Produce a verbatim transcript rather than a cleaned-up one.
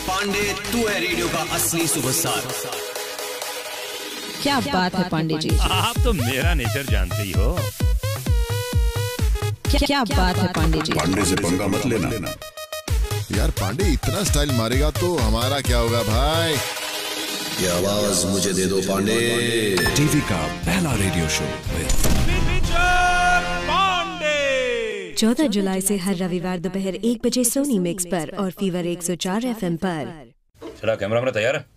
पांडे, तू है रेडियो का असली सुपरस्टार। क्या बात है पांडे जी, आप तो मेरा नेचर जानते ही हो। क्या, क्या बात है पांडे जी। पांडे से पंगा मत लेना यार, पांडे इतना स्टाइल मारेगा तो हमारा क्या होगा भाई। ये आवाज मुझे दे दो पांडे। टीवी का पहला रेडियो शो चौदह जुलाई से हर रविवार दोपहर एक बजे सोनी मिक्स पर और फीवर एक सौ चार एफ एम पर। चला कैमरा मेरा तैयार है।